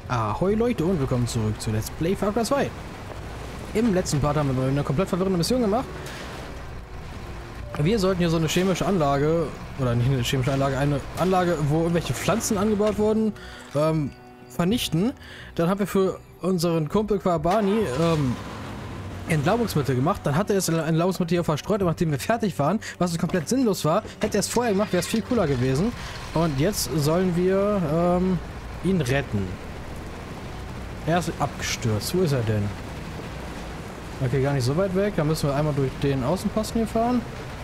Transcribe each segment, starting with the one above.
Ahoi Leute und willkommen zurück zu Let's Play Far Cry 2. Im letzten Part haben wir eine komplett verwirrende Mission gemacht. Wir sollten hier so eine chemische Anlage, oder nicht eine chemische Anlage, eine Anlage, wo irgendwelche Pflanzen angebaut wurden, vernichten. Dann haben wir für unseren Kumpel Quabani Entlaubungsmittel gemacht. Dann hat er das Entlaubungsmittel hier verstreut, nachdem wir fertig waren, was komplett sinnlos war. Hätte er es vorher gemacht, wäre es viel cooler gewesen. Und jetzt sollen wir ihn retten. Er ist abgestürzt. Wo ist er denn? Okay, gar nicht so weit weg. Da müssen wir einmal durch den Außenposten hier fahren.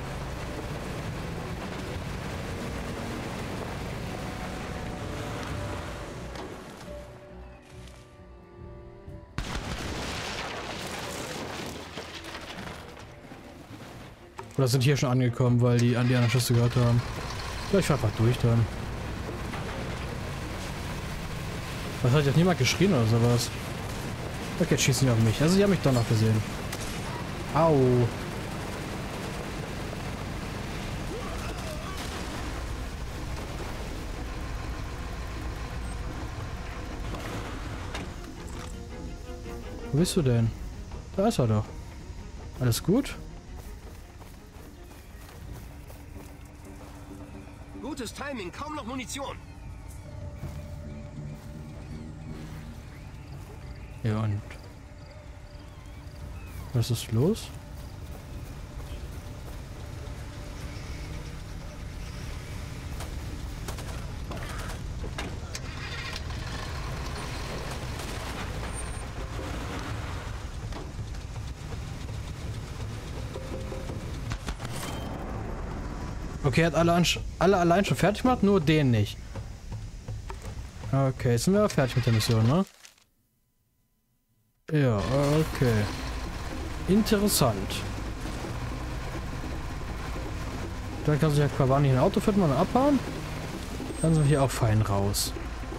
Oder sind hier schon angekommen, weil die an die anderen Schüsse gehört haben. Vielleicht fahr einfach durch dann. Was hat jetzt niemand geschrien oder sowas? Okay, jetzt schießen die auf mich. Also, die haben mich doch noch gesehen. Au. Wo bist du denn? Da ist er doch. Alles gut? Gutes Timing, kaum noch Munition. Ja, und was ist los? Okay, er hat alle allein schon fertig gemacht, nur den nicht. Okay, jetzt sind wir fertig mit der Mission, ne? Ja, okay. Interessant. Dann kann sich ja Quabani ein Auto finden und abhauen. Dann sind wir hier auch fein raus.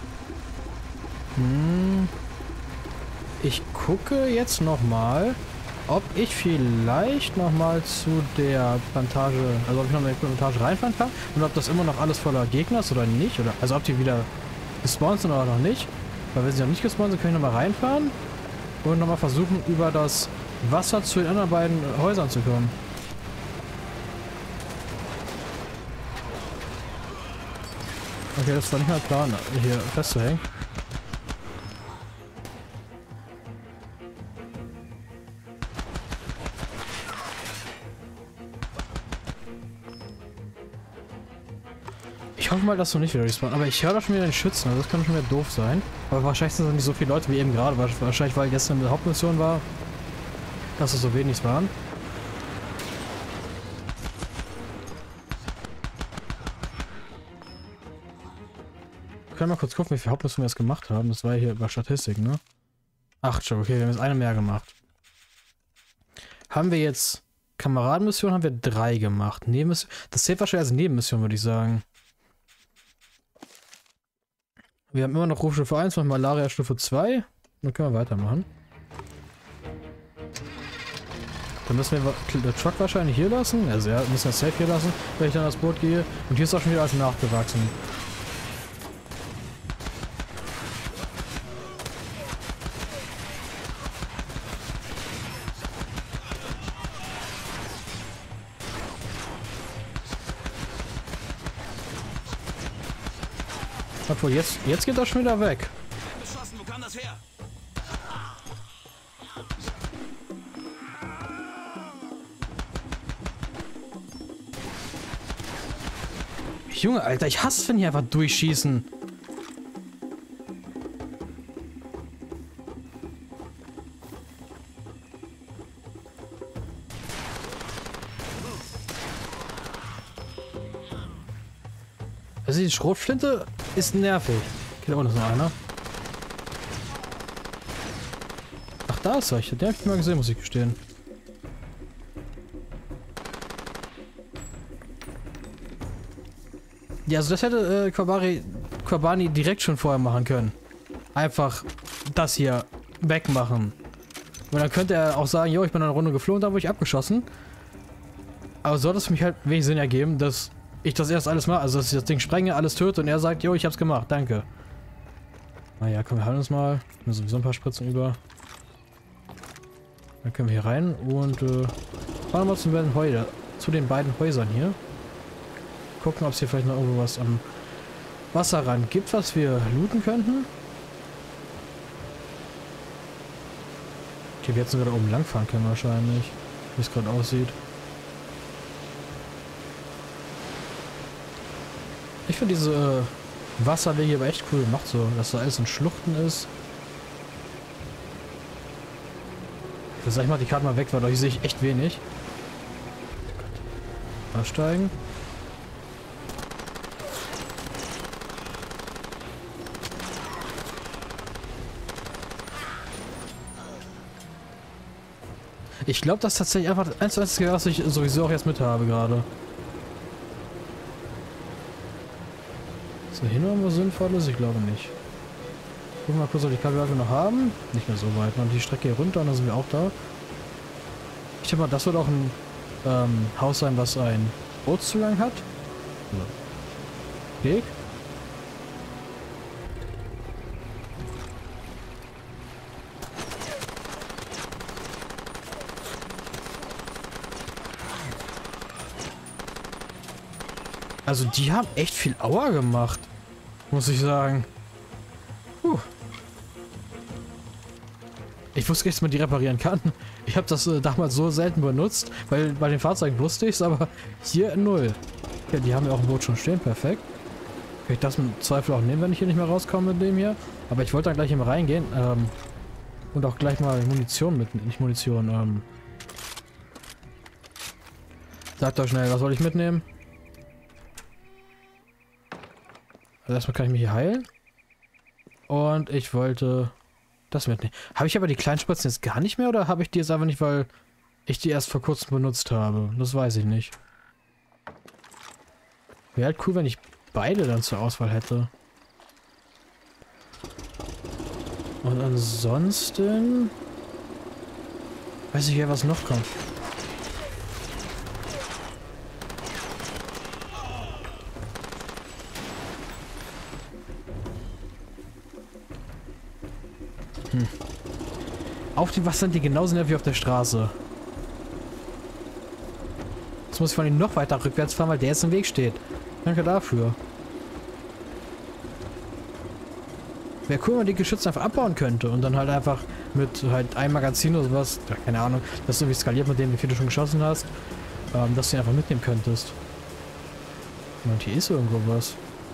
Ich gucke jetzt nochmal, ob ich vielleicht nochmal zu der Plantage, also ob ich noch in die Plantage reinfahren kann und ob das immer noch alles voller Gegner ist oder nicht. Oder, also ob die wieder gespawnt sind oder noch nicht. Weil wenn sie noch nicht gespawnt sind, kann ich nochmal reinfahren. Und nochmal versuchen, über das Wasser zu den anderen beiden Häusern zu kommen. Okay, das war nicht mal Plan, hier festzuhängen. Ich hoffe mal, dass du nicht wieder respawnen. Aber ich höre doch schon wieder den Schützen. Also das kann schon wieder doof sein. Aber wahrscheinlich sind es nicht so viele Leute wie eben gerade. Wahrscheinlich, weil gestern eine Hauptmission war, dass es so wenig waren. Wir können mal kurz gucken, wie viele Hauptmissionen wir jetzt gemacht haben. Das war hier über Statistik, ne? 8 schon. Okay, wir haben jetzt eine mehr gemacht. Haben wir jetzt Kameradenmission, haben wir 3 gemacht. Das zählt wahrscheinlich als Nebenmission, würde ich sagen. Wir haben immer noch Rufstufe 1 und Malaria Stufe 2. Dann können wir weitermachen. Dann müssen wir den Truck wahrscheinlich hier lassen. Also ja, müssen wir safe hier lassen, wenn ich dann das Boot gehe. Und hier ist auch schon wieder alles nachgewachsen. Obwohl, jetzt geht das schon wieder weg. Beschossen, wo kam das her? Junge, Alter, ich hasse es, wenn die einfach durchschießen. Also die Schrotflinte ist nervig. Okay, da unten ist noch einer. Ach, da ist er. Den hab ich mal gesehen, muss ich gestehen. Ja, also das hätte Quabani direkt schon vorher machen können. Einfach das hier wegmachen. Und dann könnte er auch sagen, jo, ich bin eine Runde geflogen, da wurde ich abgeschossen. Aber so hat es für mich halt wenig Sinn ergeben, dass ich das erst alles mache, also dass ich das Ding sprenge, alles töte und er sagt, jo, ich hab's gemacht, danke. Naja, komm, wir halten uns mal. Mir sowieso ein paar Spritzen über. Dann können wir hier rein und fahren wir zu den beiden Häusern hier. Gucken, ob es hier vielleicht noch irgendwo was am Wasserrand gibt, was wir looten könnten. Okay, wir jetzt sogar da oben lang fahren können wahrscheinlich. Wie es gerade aussieht. Ich finde diese Wasserwege aber echt cool gemacht, so, dass da alles in Schluchten ist. Ich sag mal die Karte mal weg, weil hier sehe ich echt wenig. Aussteigen. Ich glaube, das ist tatsächlich einfach eins zu eins, was ich sowieso auch jetzt mit habe gerade. Ist da hier noch irgendwas Sinnvolles? Ich glaube nicht. Gucken wir mal kurz, ob die Karte noch haben. Nicht mehr so weit. Und die Strecke hier runter und dann sind wir auch da. Ich denke mal, das wird auch ein Haus sein, was einen Bootszugang hat. Weg. Also die haben echt viel Aua gemacht, muss ich sagen. Ich wusste gar nicht, dass man die reparieren kann. Ich habe das damals so selten benutzt, weil bei den Fahrzeugen wusste ich es, aber hier null. Ja, die haben ja auch im Boot schon stehen, perfekt. Kann ich das im Zweifel auch nehmen, wenn ich hier nicht mehr rauskomme mit dem hier. Aber ich wollte da gleich immer reingehen und auch gleich mal Munition mitnehmen. Nicht Munition, sagt doch schnell, was soll ich mitnehmen? Also erstmal kann ich mich hier heilen. Und ich wollte das mitnehmen. Habe ich aber die kleinen Spritzen jetzt gar nicht mehr oder habe ich die jetzt einfach nicht, weil ich die erst vor kurzem benutzt habe? Das weiß ich nicht. Wäre halt cool, wenn ich beide dann zur Auswahl hätte. Und ansonsten weiß ich ja, was noch kommt. Auf dem Wasser sind die genauso nervig wie auf der Straße. Jetzt muss ich von ihm noch weiter rückwärts fahren, weil der jetzt im Weg steht. Danke dafür. Wäre cool, wenn man die Geschütze einfach abbauen könnte und dann halt einfach mit halt einem Magazin oder sowas, ja, keine Ahnung, dass du irgendwie skaliert mit dem, wie viel du schon geschossen hast, dass du ihn einfach mitnehmen könntest. Und hier ist irgendwo was.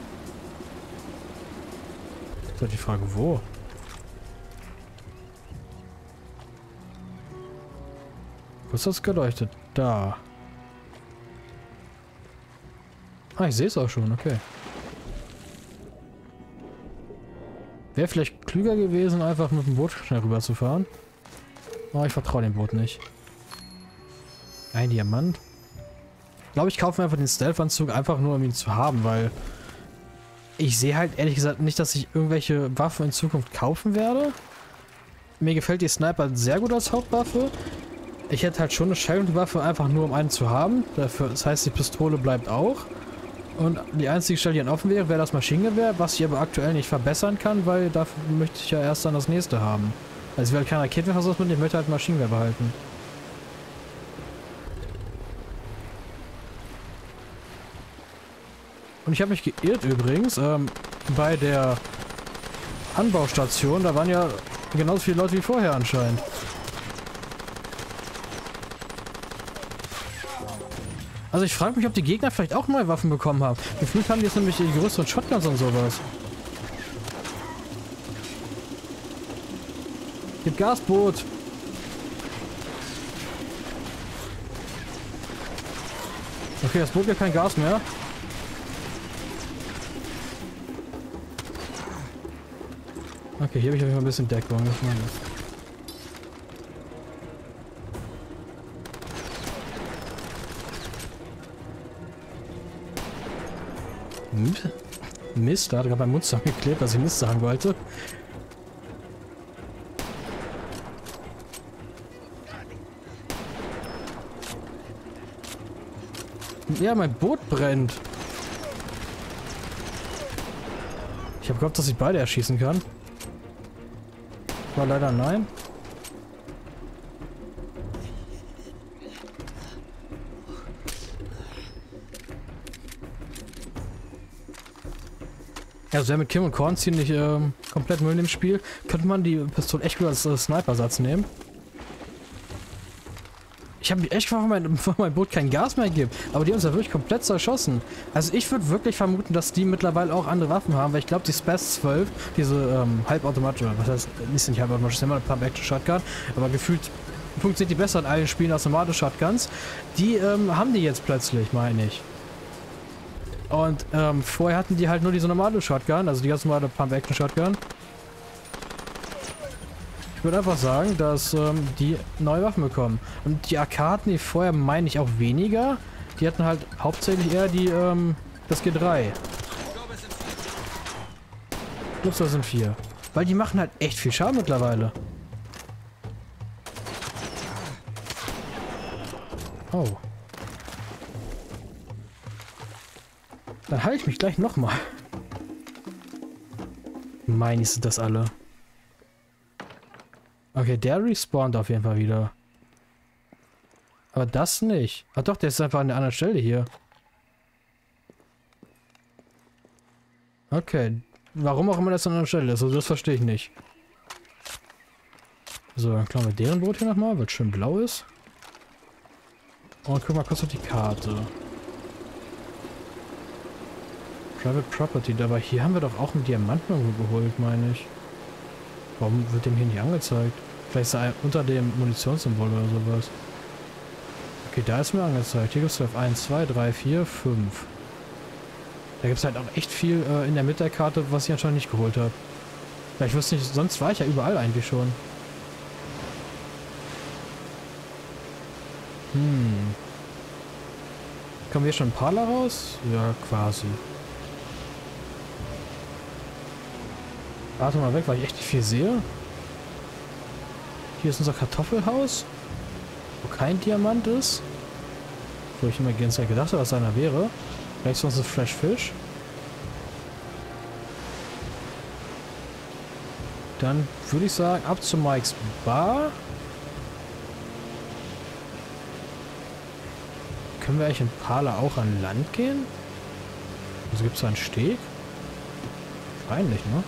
Ist halt die Frage, wo? Wo ist das geleuchtet? Da. Ah, ich sehe es auch schon, okay. Wäre vielleicht klüger gewesen, einfach mit dem Boot schnell rüber zu fahren. Aber ich vertraue dem Boot nicht. Ein Diamant. Ich glaube, ich kaufe mir einfach den Stealth-Anzug einfach nur, um ihn zu haben, weil ich sehe halt ehrlich gesagt nicht, dass ich irgendwelche Waffen in Zukunft kaufen werde. Mir gefällt die Sniper sehr gut als Hauptwaffe. Ich hätte halt schon eine Schaltwaffe, einfach nur um einen zu haben. Dafür, das heißt, die Pistole bleibt auch. Und die einzige Stelle, die dann offen wäre, wäre das Maschinengewehr, was ich aber aktuell nicht verbessern kann, weil dafür möchte ich ja erst dann das nächste haben. Also ich will halt kein Raketenwerfer mitnehmen, ich möchte halt Maschinengewehr behalten. Und ich habe mich geirrt übrigens, bei der Anbaustation, da waren ja genauso viele Leute wie vorher anscheinend. Also ich frage mich, ob die Gegner vielleicht auch neue Waffen bekommen haben. Gefühlt haben die jetzt nämlich die größeren Shotguns und sowas. Gib Gas, Boot! Okay, das Boot gibt kein Gas mehr. Okay, hier habe ich ein bisschen Deckung. Was meine ich? Mist, da hat gerade mein Mund zusammengeklebt, dass ich Mist sagen wollte. Ja, mein Boot brennt. Ich habe gehofft, dass ich beide erschießen kann. War leider nein. Also ja, mit Kim und Korn ziemlich komplett Müll im Spiel. Könnte man die Pistole echt gut als Sniper-Satz nehmen. Ich habe mich echt gefragt, warum mein Boot kein Gas mehr gibt. Aber die haben uns ja wirklich komplett zerschossen. Also ich würde wirklich vermuten, dass die mittlerweile auch andere Waffen haben, weil ich glaube, die Spaz 12, diese halbautomatische, was heißt, nicht halbautomatisch, ist immer eine Pump-Action-Shotgun, aber gefühlt funktioniert die besser in allen Spielen als normale Shotguns. Die haben die jetzt plötzlich, meine ich. Und vorher hatten die halt nur diese normale Shotgun, also die ganz normale Pump-Action-Shotgun. Ich würde einfach sagen, dass die neue Waffen bekommen. Und die AK hatten die vorher, meine ich, auch weniger. Die hatten halt hauptsächlich eher die, das G3. Ups, das sind 4. Weil die machen halt echt viel Schaden mittlerweile. Oh. Dann halte ich mich gleich nochmal. Meine ich, sind das alle. Okay, der respawnt auf jeden Fall wieder. Aber das nicht. Ach doch, der ist einfach an der anderen Stelle hier. Okay. Warum auch immer das an der anderen Stelle ist, also das verstehe ich nicht. So, dann klauen wir deren Boot hier nochmal, weil es schön blau ist. Und guck mal kurz auf die Karte. Private Property, aber hier haben wir doch auch einen Diamanten irgendwo geholt, meine ich. Warum wird dem hier nicht angezeigt? Vielleicht ist er unter dem Munitionssymbol oder sowas. Okay, da ist mir angezeigt. Hier gibt es 1, 2, 3, 4, 5. Da gibt es halt auch echt viel in der Mitte der Karte, was ich anscheinend nicht geholt habe. Ja, ich wusste nicht, sonst war ich ja überall eigentlich schon. Kommen wir schon Parler raus? Ja, quasi. Warte mal weg, weil ich echt nicht viel sehe. Hier ist unser Kartoffelhaus, wo kein Diamant ist. Wo ich immer die ganze Zeit gedacht habe, dass einer wäre. Vielleicht sonst ein Fresh Fish. Dann würde ich sagen, ab zu Mike's Bar. Können wir eigentlich in Parler auch an Land gehen? Also gibt es da einen Steg? Wahrscheinlich, ne?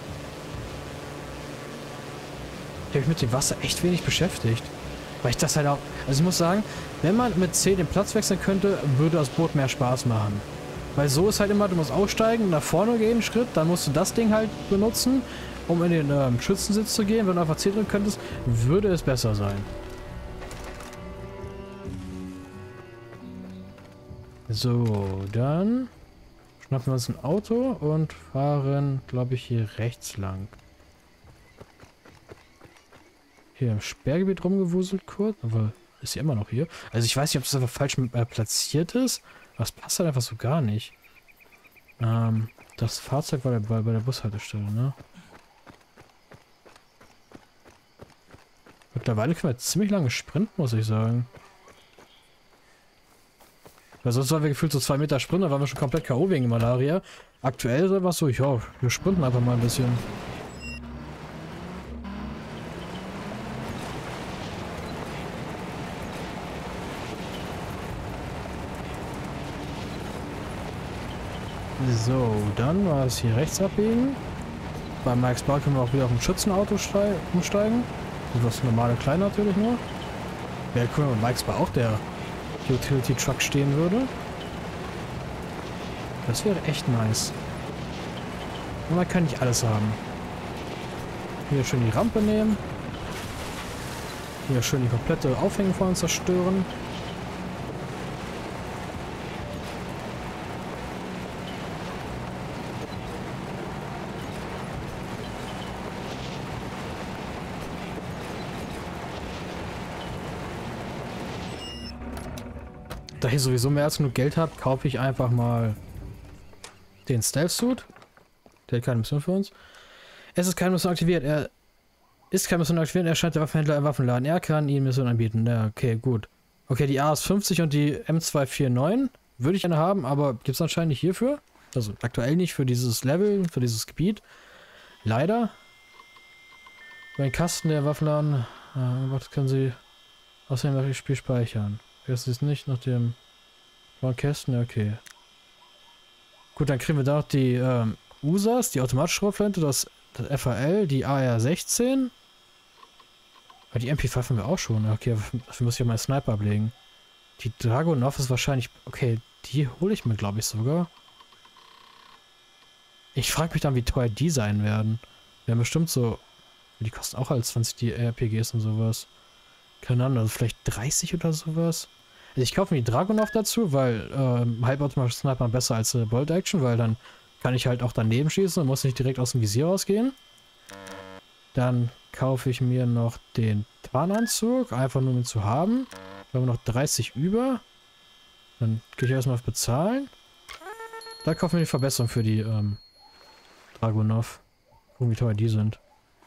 Ich habe mich mit dem Wasser echt wenig beschäftigt. Weil ich das halt auch... Also ich muss sagen, wenn man mit C den Platz wechseln könnte, würde das Boot mehr Spaß machen. Weil so ist halt immer, du musst aussteigen, nach vorne gehen einen Schritt, dann musst du das Ding halt benutzen, um in den Schützensitz zu gehen. Wenn du einfach C drücken könntest, würde es besser sein. So, dann schnappen wir uns ein Auto und fahren, glaube ich, hier rechts lang. Hier im Sperrgebiet rumgewuselt kurz, aber ist sie immer noch hier. Also ich weiß nicht, ob das einfach falsch platziert ist. Aber es passt halt einfach so gar nicht. Das Fahrzeug war bei der Bushaltestelle, ne? Mittlerweile können wir ziemlich lange sprinten, muss ich sagen. Weil sonst waren wir gefühlt so 2 Meter Sprint, da waren wir schon komplett K.O. wegen Malaria. Aktuell ist einfach so, ja, wir sprinten einfach mal ein bisschen. So, dann war es hier rechts abbiegen. Bei Mike's Bar können wir auch wieder auf ein Schützenauto umsteigen. Und das normale Klein natürlich nur. Wäre cool, wenn bei Mike's Bar auch der Utility Truck stehen würde. Das wäre echt nice. Und man kann nicht alles haben. Hier schön die Rampe nehmen. Hier schön die komplette Aufhängung von uns zerstören. Da ich sowieso mehr als genug Geld habe, kaufe ich einfach mal den Stealth Suit. Der hat keine Mission für uns. Es ist keine Mission aktiviert. Er ist keine Mission aktiviert. Er scheint der Waffenhändler im Waffenladen. Er kann Ihnen Mission anbieten. Ja, okay, gut. Okay, die AS-50 und die M249 würde ich gerne haben, aber gibt es anscheinend nicht hierfür. Also aktuell nicht für dieses Level, für dieses Gebiet. Leider. Mein Kasten der Waffenladen. Was können Sie außerdem das Spiel speichern? Jetzt ist nicht nach dem blauen Kästen, ja, okay. Gut, dann kriegen wir da noch die USAs, die automatische Schrotflinte, das FAL, die AR-16. Aber die MP5 haben wir auch schon. Okay, dafür muss ich ja meinen Sniper ablegen. Die Dragunov ist wahrscheinlich... Okay, die hole ich mir, glaube ich, sogar. Ich frage mich dann, wie teuer die sein werden. Die haben bestimmt so... Die kosten auch als 20 die RPGs und sowas. Keine Ahnung, also vielleicht 30 oder sowas. Also ich kaufe mir die Dragunov dazu, weil halbautomatische Sniper besser als Bolt Action, weil dann kann ich halt auch daneben schießen und muss nicht direkt aus dem Visier rausgehen. Dann kaufe ich mir noch den Tarnanzug, einfach nur um ihn zu haben. Wir haben noch 30 über. Dann gehe ich erstmal auf Bezahlen. Da kaufen wir die Verbesserung für die Dragunov. Gucken, wie teuer die sind.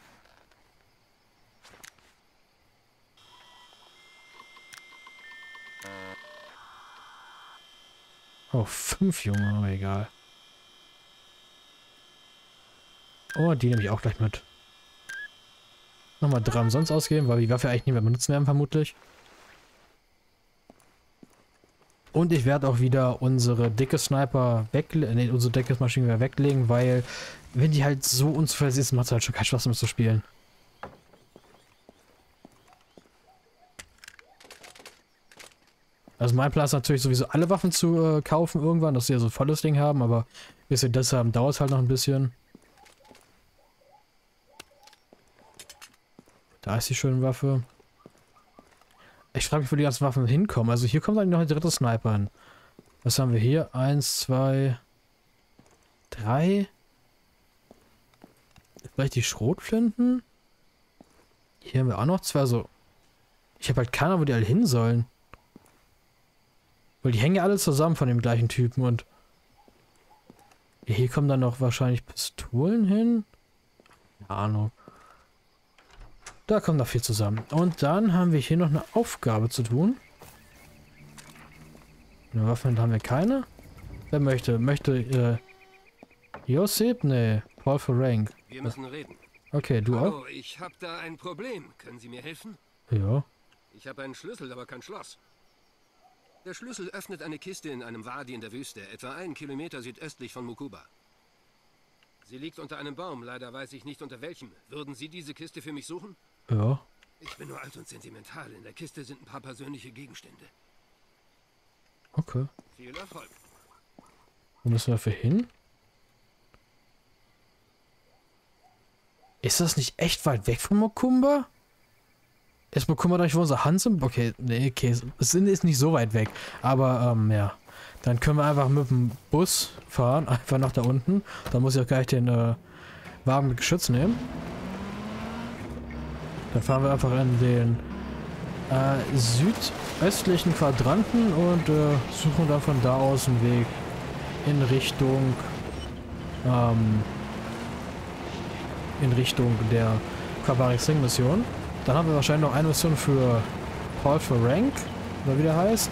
Oh, 5 Junge, aber egal. Oh, die nehme ich auch gleich mit. Nochmal 3 umsonst ausgeben, weil wir die Waffe eigentlich nicht mehr benutzen werden, vermutlich. Und ich werde auch wieder unsere dicke Sniper weglegen, ne, unsere dicke Maschinengewehr weglegen, weil wenn die halt so unzuverlässig ist, macht es halt schon keinen Spaß damit zu spielen. Also mein Plan ist natürlich sowieso alle Waffen zu kaufen irgendwann, dass sie ja so ein volles Ding haben, aber bis wir das haben, dauert es halt noch ein bisschen. Da ist die schöne Waffe. Ich frage mich, wo die ganzen Waffen hinkommen. Also hier kommt dann noch ein dritter Sniper hin. Was haben wir hier? 1, 2, 3. Vielleicht die Schrotflinten? Hier haben wir auch noch 2. Also ich habe halt keine Ahnung, wo die alle hin sollen. Weil die hängen ja alle zusammen von dem gleichen Typen und... Hier kommen dann noch wahrscheinlich Pistolen hin. Keine Ahnung. Da kommt noch viel zusammen. Und dann haben wir hier noch eine Aufgabe zu tun. Eine Waffe haben wir keine. Wer möchte? Möchte, Josip? Nee, Paul for Rank. Wir müssen reden. Okay, du Hallo, auch? ich habe da ein Problem. Können Sie mir helfen? Ja. Ich habe einen Schlüssel, aber kein Schloss. Der Schlüssel öffnet eine Kiste in einem Wadi in der Wüste, etwa 1 Kilometer südöstlich von Mukuba. Sie liegt unter einem Baum, leider weiß ich nicht unter welchem. Würden Sie diese Kiste für mich suchen? Ja. Ich bin nur alt und sentimental. In der Kiste sind ein paar persönliche Gegenstände. Okay. Viel Erfolg. Wo müssen wir dafür hin? Ist das nicht echt weit weg von Mokumba? Ist Mokumba da nicht, wo unsere Hand sind? Okay, nee, okay. Es ist nicht so weit weg. Aber, ja. Dann können wir einfach mit dem Bus fahren. Einfach nach da unten. Dann muss ich auch gleich den, Wagen mit Geschütz nehmen. Dann fahren wir einfach in den, südöstlichen Quadranten und, suchen dann von da aus einen Weg in Richtung, der Kabarik Singh Mission. Dann haben wir wahrscheinlich noch eine Mission für Paul for Rank, oder wie der heißt.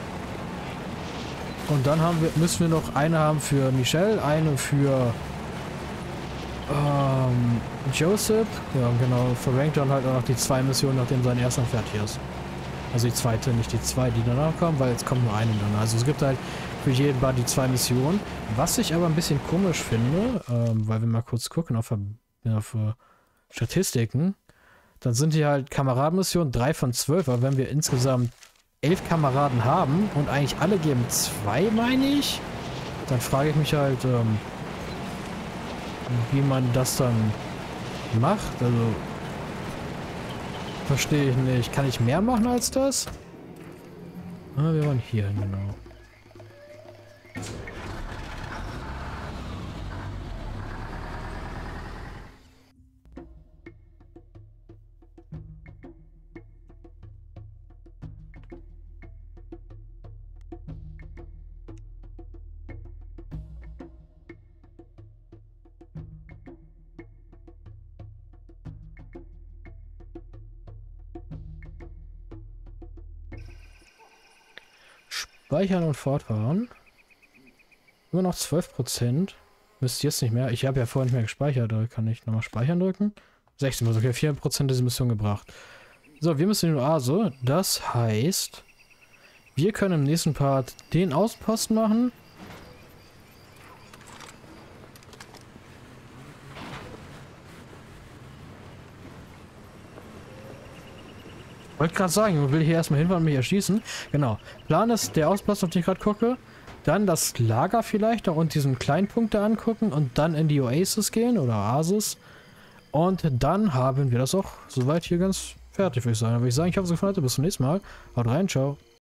Und dann müssen wir noch eine haben für Michelle, eine für Joseph. Ja, genau, für Rank dann halt auch noch die 2 Missionen, nachdem sein erster fertig ist. Also die zweite, nicht die 2, die danach kommen, weil es kommt nur eine dann. Also es gibt halt für jeden Bar die 2 Missionen. Was ich aber ein bisschen komisch finde, weil wir mal kurz gucken auf Statistiken, dann sind hier halt Kameradenmissionen 3 von 12, aber wenn wir insgesamt 11 Kameraden haben und eigentlich alle geben 2, meine ich, dann frage ich mich halt, wie man das dann macht. Also verstehe ich nicht. Kann ich mehr machen als das? Ah, wir waren hier, genau. Speichern und fortfahren. Immer noch 12%. Müsste jetzt nicht mehr. Ich habe ja vorhin nicht mehr gespeichert. Da kann ich nochmal speichern drücken. 16, okay, 4% dieser Mission gebracht. So, wir müssen in die Oase. Das heißt, wir können im nächsten Part den Außenposten machen. Ich wollte gerade sagen, ich will hier erstmal hinfahren und mich erschießen. Genau. Plan ist der Außenposten, auf den ich gerade gucke. Dann das Lager vielleicht da und diesen kleinen Punkt da angucken und dann in die Oasis gehen oder Oasis. Und dann haben wir das auch soweit hier ganz fertig, würde ich sagen. Dann würde ich sagen, ich hoffe, es gefallen hat. Bis zum nächsten Mal. Haut rein, ciao.